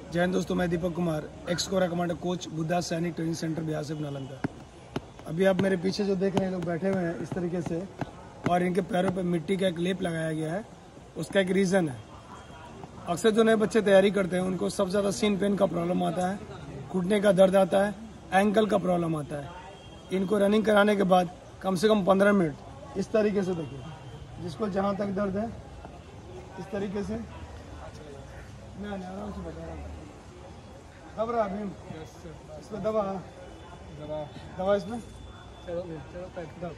जय हिंद दोस्तों, मैं दीपक कुमार, एक्स कोरा कमांडर कोच, बुद्धा सैनिक ट्रेनिंग सेंटर बिहार से नालंदा। अभी आप मेरे पीछे जो देख रहे हैं लोग बैठे हुए हैं इस तरीके से, और इनके पैरों पे मिट्टी का एक लेप लगाया गया है। उसका एक रीज़न है, अक्सर जो नए बच्चे तैयारी करते हैं उनको सबसे ज़्यादा सीन पेन का प्रॉब्लम आता है, घुटने का दर्द आता है, एंकल का प्रॉब्लम आता है। इनको रनिंग कराने के बाद कम से कम 15 मिनट इस तरीके से देखिए, जिसको जहाँ तक दर्द है इस तरीके से मैं आराम से बता रहा हूँ। घबरा भीम, इसमें दवा इसमें चलो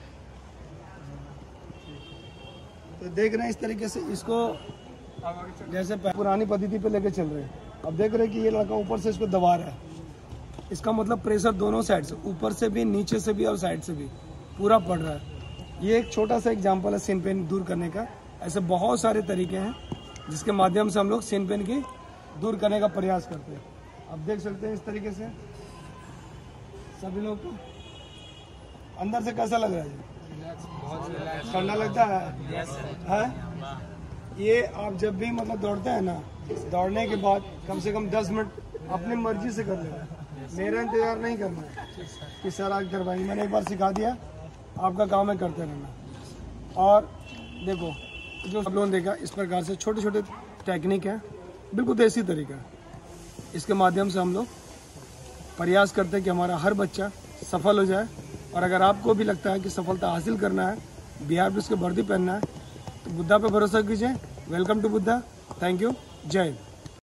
तो देख रहे हैं इस तरीके से इसको जैसे पुरानी पद्धति पे लेके चल रहे हैं। अब देख रहे हैं कि ये लड़का ऊपर से इसको दबा रहा है, इसका मतलब प्रेशर दोनों साइड से, ऊपर से भी, नीचे से भी और साइड से भी पूरा पड़ रहा है। ये एक छोटा सा एग्जाम्पल है सीन पेन दूर करने का। ऐसे बहुत सारे तरीके हैं जिसके माध्यम से हम लोग सीन पेन की दूर करने का प्रयास करते हैं। आप देख सकते हैं इस तरीके से सभी लोग को अंदर से कैसा लग रहा है? ठंडा लगता है? ये आप जब भी मतलब दौड़ते हैं ना, दौड़ने के बाद कम से कम 10 मिनट अपनी मर्जी से कर लेना, मेरा इंतजार नहीं करना है कि सर आज करवाएंगे। मैंने एक बार सिखा दिया, आपका काम है करते रहना। और देखो जो सब लोगों ने देखा, इस प्रकार से छोटे छोटे टेक्निक है, बिल्कुल देसी तरीका है। इसके माध्यम से हम लोग प्रयास करते हैं कि हमारा हर बच्चा सफल हो जाए। और अगर आपको भी लगता है कि सफलता हासिल करना है, बिहार पुलिस की वर्दी पहनना है, तो बुद्धा पे भरोसा कीजिए। Welcome to Buddha. Thank you. जय हिंद।